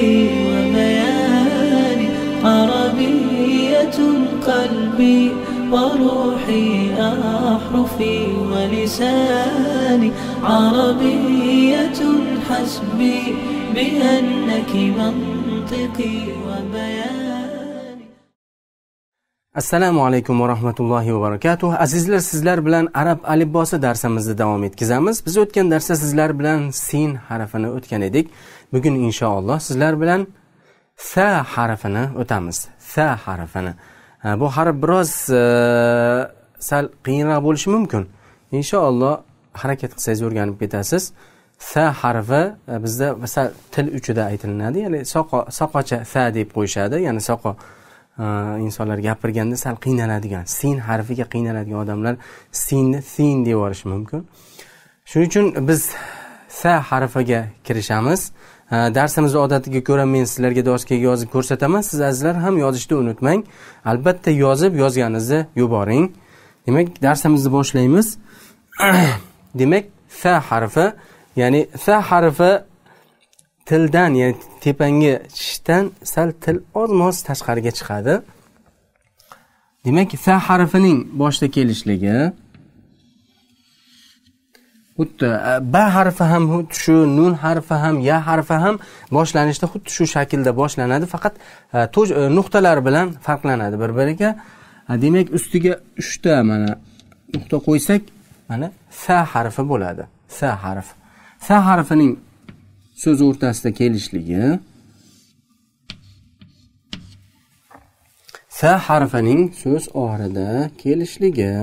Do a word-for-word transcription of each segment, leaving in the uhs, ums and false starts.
وبيان عربية قلبي وروحي أحرفي ولساني عربية حسبي بأنك منطقي وبياني. Assalomu alaykum va rahmatullohi va barakatuh. Azizlar, sizlar bilan arab alifbosi darsimizni davom etkazamiz. Biz o'tgan darsda sizlar bilan sin harfini o'tgan edik. Bugun inshaalloh sizlar bilan sa harfini o'tamiz. Sa harfini. Bu harf biroz sal qiyinroq bo'lishi mumkin. Inshaalloh harakat qilsangiz o'rganib ketasiz. Sa harfi bizda misol til uchida aytilinadi, ya'ni soqo soqocha sa deb qo'yishadi, ya'ni soqo insonlar gapirganda sal qiynaladigan, sin harfiga qiynaladigan odamlar sinni sin deb yuborishi mumkin. Shuning uchun biz sa harfiga kirishamiz. Darsimizni odatiga ko'ra men sizlarga doskaga yozib ko'rsataman. Siz azizlar ham yozishni unutmang. Albatta yozib yozganingizni yuboring. Demak, darsimizni boshlaymiz. Demak, sa harfi, ya'ni sa harfi tildan, ya'ni tepangi tishdan sal til ozmoz tashqariga chiqadi. Demak, sa harfining boshda kelishligi xuddi ba harfi ham xuddi shu, nun harfi ham, ya harfi ham boshlanishda xuddi shu shaklda boshlanadi, faqat nuqtalar bilan farqlanadi bir-biriga. Demak, ustiga uchta mana nuqta qo'ysak, mana sa harfi bo'ladi. Sa harfi. Sa harfining so'z o'rtasida kelishligi, sa harfining so'z oxirida kelishligi.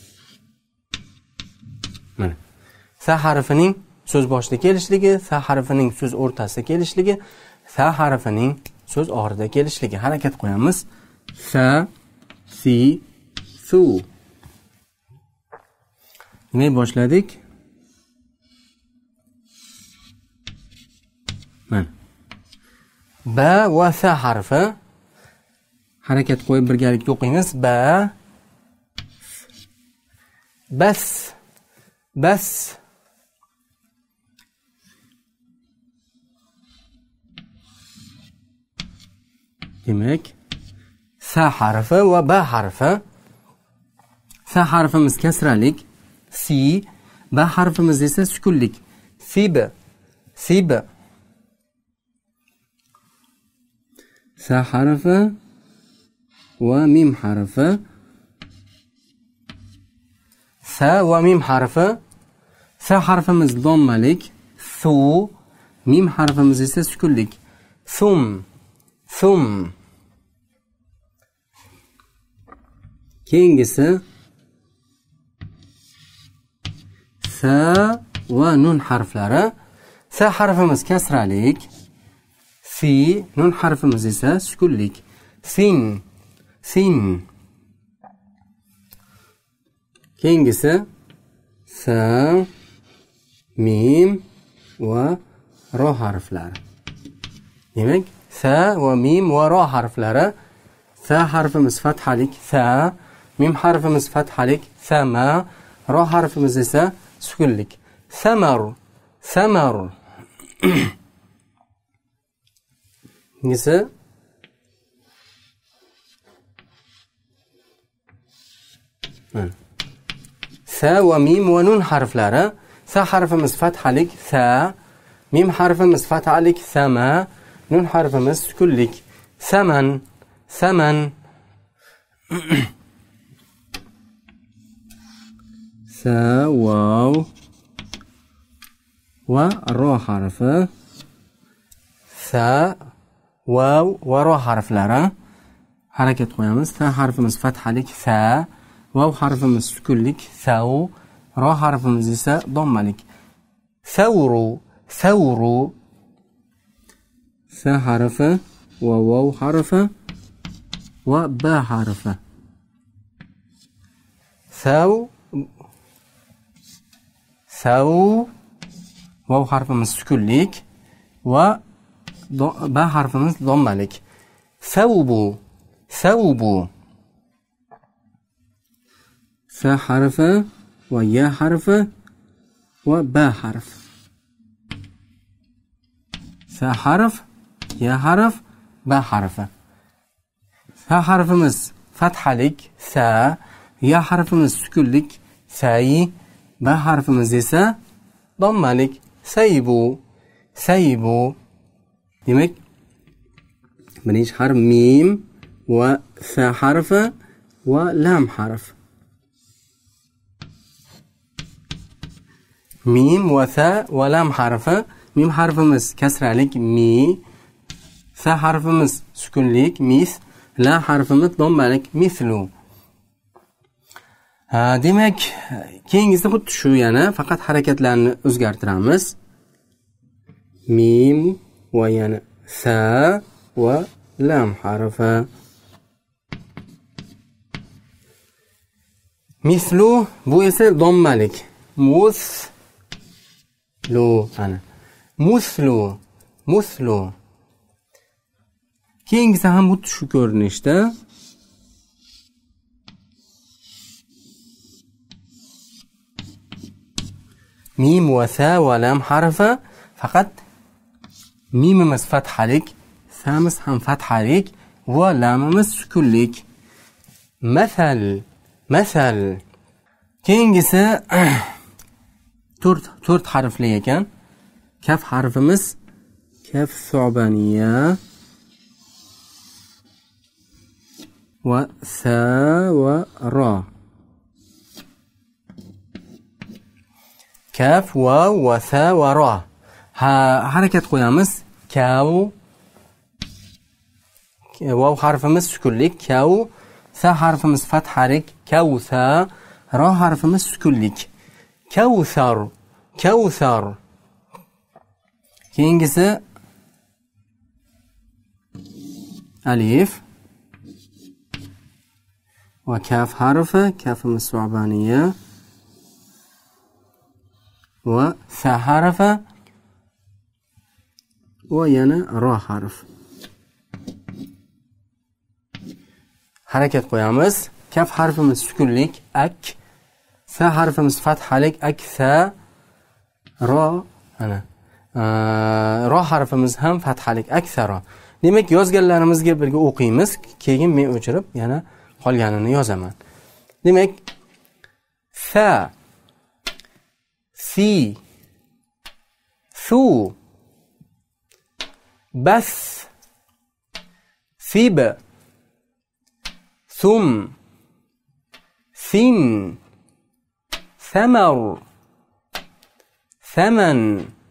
Mana sa harfining so'z boshida kelishligi, sa harfining so'z o'rtasida kelishligi, sa harfining so'z oxirida kelishligi. Harakat qo'yamiz. Sa, si, su. Demak, boshladik. Mana ba va sa harfi. Harakat qo'yib birgalikda o'qiymiz. Ba, bas, bas. Demak, sa harfi va ba harfi. Sa harfimiz kasralik, si, ba harfimiz esa sukunlik. Sib, sib. Sa harfi va mim harfi. Sa va mim harfi. Sa harfimiz dommalik, su, mim harfimiz esa sukunlik. Sum, sum. Keyingisi sa va nun harflari. Sa harfimiz kasralik, si, nun harfimiz esa sukunlik. Sin, sin. Keyingisi sa, mim va ro harflari. Demak, sa va mim va ro harflari. Sa harfimiz fathalik, sa, mim harfimiz fathalik, sama, ro harfimiz esa sukunlik. Samar, samar. Nisi sa va mim va nun harflari. Sa harfimiz fathalik, sa, mim harfimiz fathalik, sama, nun harfimiz sukunlik. Saman, saman. Sa, vav va ro harfi. Sa, vav va ro harflari. Harakat qo'yamiz. Sa harfimiz fathalik, sa, vav harfimiz sukunlik, sau, ro harfimiz esa dommalik. Sauru, sauru. Sa harfi va vav harfi va ba harfi. Sau, sau, vav harfimiz sukunlik va ba harfimiz dommalik. Saubu, saubu. Sa harfi va ya harfi va ba harf. Sa harf, ya harf, ba harfi. Sa harfimiz fathalik sa, ya harfimiz sukunlik sai, ba harfimiz esa dommalik saybu, saybu. Demak, birinchi harf mim va sa harfi va lam harf. Mim va sa va lam harfi. Mim harfimiz kasralik mi, sa harfimiz sukunlik mis, la harfimiz dommalik mislu. Ha, demak, keyingisi xuddi shu, yana faqat harakatlarni o'zgartiramiz. Mim va yana sa va lam harfi. Mislu bu esa dommalik. Mus lu ana. Muslu, muslu. Keyingisi ham xuddi shu ko'rinishda. Mim va sa va lam harfi, faqat mimimiz fathalik, samiz ham fathalik va lamimiz sukunlik. Masal, masal. Keyingisi to'rt to'rt harfli ekan. Kaf harfimiz kaf su'baniya va sa va ra. Kaf va va sa va ra. Ha, harakat qo'yamiz. Kav, vav harfimiz sukunlik, kav, sa harfimiz fathalik, kavsa, ra harfimiz sukunlik. Kavsar, kavsar. Keyingisi alif va kaf harfi, kafimiz su'baniya va sa harfi va yana ra harf. Harakat qo'yamiz. Kaf harfimiz sukunlik ak, sa harfimiz fathalik aksa, ra ana ra harfimiz ham fathalik aksara. Demak, yozganlarimizga birga o'qiymiz, keyin men o'chirib yana qolganini yozaman. Demak, sa, si, su, bas, sib, sum, sin, samar, saman,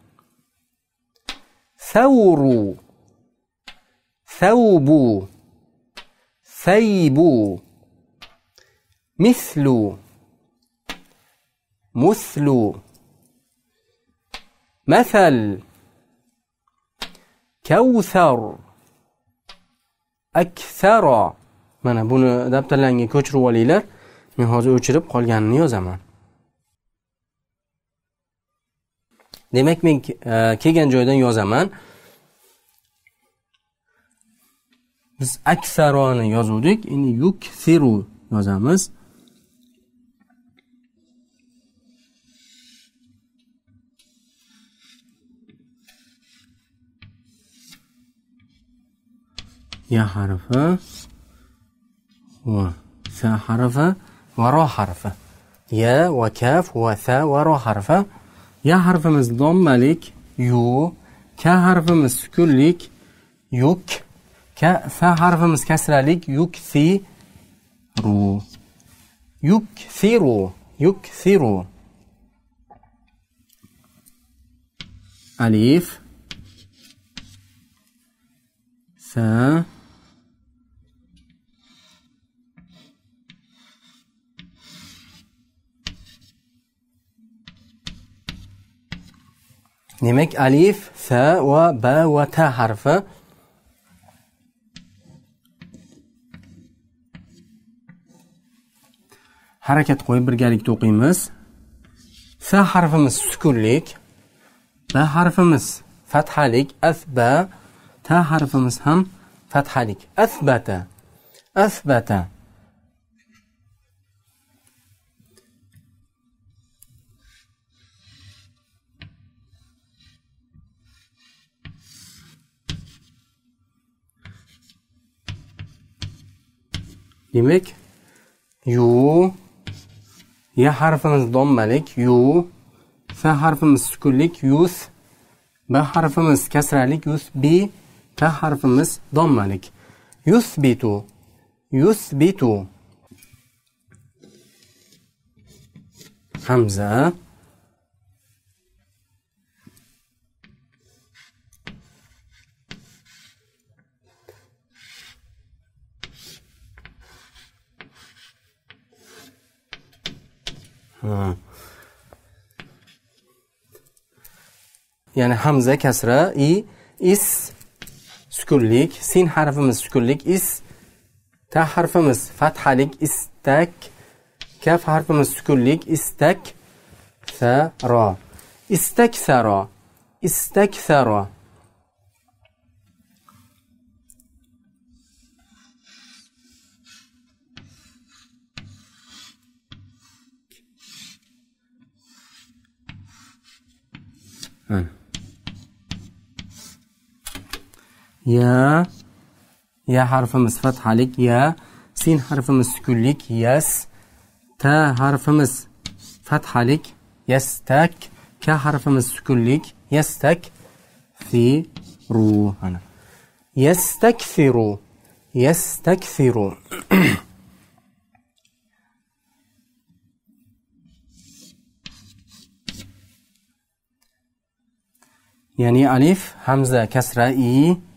ثور، ثوب، ثيب، مثل، مثل، مثل، كوثر، أكثر. Mana buni daftarlarga ko'chirib olinglar. Men hozir o'chirib qolganini yozaman. Demak, men kelgan joydan yozaman. Biz aksaroni yozuvdik, endi yukthiru yozamiz. Ya harfi va sa harfi va ra harfi. Ya va kaf va sa va ra harfi. Ya harfimiz dommalik yu, ka harfimiz sukunlik yuk, ka sa harfimiz kasralik yuksi ru, yuksiru, yuksiru. Alif, sa, demak, alif, sa va ba va ta harfi. Harakat qo'yib birgalikda o'qiymiz. Sa harfimiz sukunlik, ba harfimiz fathalik, asba, ta harfimiz ham fathalik, asbata, asbata. demak yu, ya harfimiz dommalik yu, fa harfimiz sukunlik yus, ba harfimiz kasralik yusbi, ta harfimiz dommalik yusbitu, yusbitu. Hamza, ha. Yani hamza kasra, i, is sukunlik, sin harfimiz sukunlik, is, ta harfimiz fathalik, istak, kaf harfimiz sukunlik, istak, thara, istakthara, istakthara. Ya, ya harfimiz fathalik, ya, sin harfimiz sukunlik, yas, ta harfimiz fathalik, yastak, ka harfimiz sukunlik, yastak, thiru, ana. Yastakthiru, yastakthiru. Yani alif, hamza, kasra, i,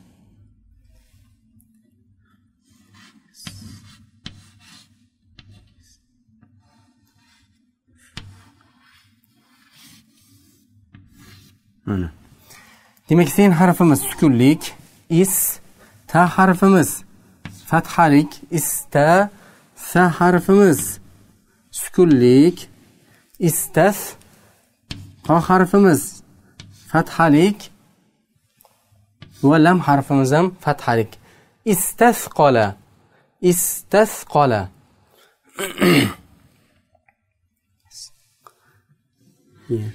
mana. Demak, sin harfimiz sukunlik, is, ta harfimiz fathalik, ista, sa harfimiz sukunlik, istas, qa harfimiz fathalik, va lam harfimiz ham fathalik. Istasqala, istasqala. Yeah.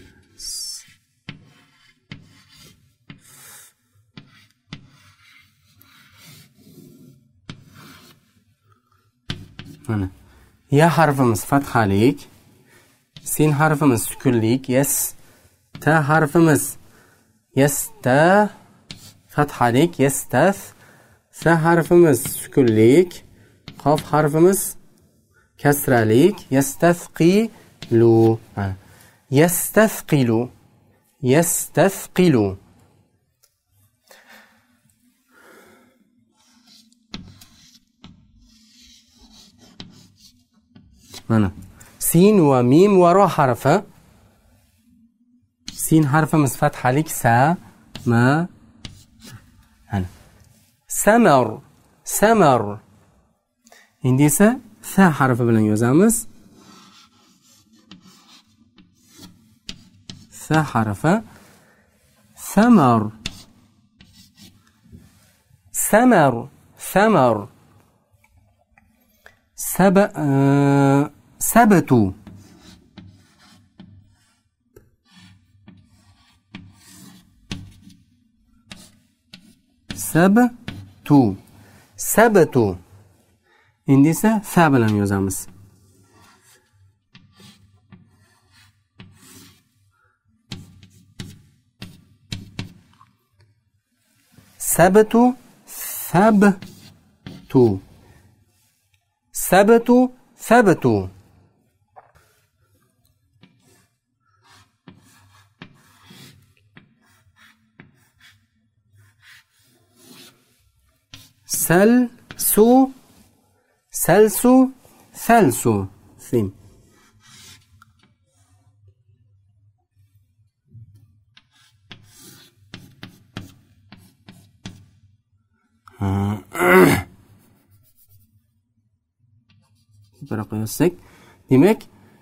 Mana. Ya harfimiz fathalik, sin harfimiz sukunlik, yes, ta harfimiz yasta, fathalik, yastas, sa harfimiz sukunlik, qof harfimiz kasralik, yastasqilu, yastasqilu, yastasqilu. Mana. Sin va mim va ro harfi. Sin harfimiz fathalik, sa, ma, ana. Samar, samar. Endi esa sa harfi bilan yozamiz. Sa harfi. Samar, samar, samar. Saba, uh, sabatu, sabtu, sabtu. Endi esa sa bilan yozamiz. Sabtu, sabtu. Sabtu, sabtu. Salsu, salsu, salsu. Sim. Bırak yazsak. Demek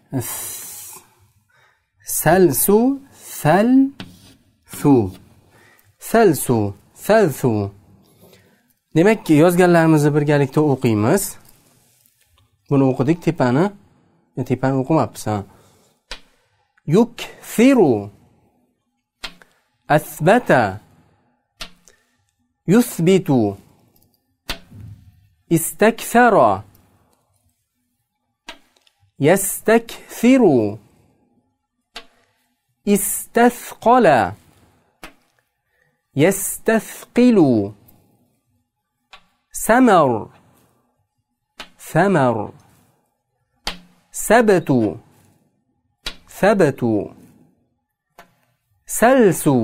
salsu, salsu. Salsu, salsu. Demek ki yozganlarimizni birgalikda o'qiymiz. Buni o'qidik, tepani. Tepani o'qimabmiz. Yukthiru, athbata, yuthbitu, istakthara, yastakthiru, istathqala, yastathqilu, samar, samar, sabtu, sabtu, salsu,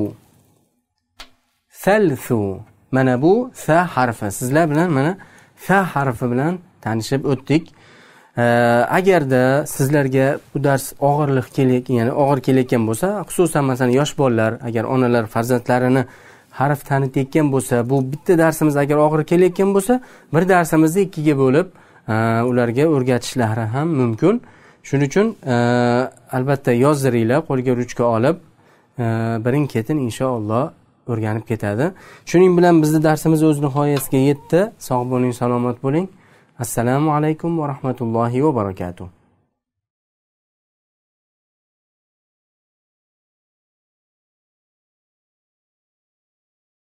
salsu. Mana bu sa harfi. Sizlar bilan mana sa harfi bilan tanishib o'tdik. Agarda sizlarga bu dars og'irlik kelayotgan, ya'ni og'ir kelayotgan bo'lsa, xususan masalan yosh bolalar, agar onalar farzandlarini harf tanitayotgan bo'lsa, bu bitta darsimiz agar og'ir kelayotgan bo'lsa, bir darsimizni ikkiga bo'lib ularga o'rgatishlari ham mumkin. Shuning uchun albatta yozdiringlar, qo'lga ruchka olib, birin-ketin inshaalloh o'rganib ketadi. Shuning bilan bizning darsimiz o'z nihoyasiga yetdi. Sog' bo'ling, salomat bo'ling. Assalomu alaykum va rahmatullohi va barakatuh.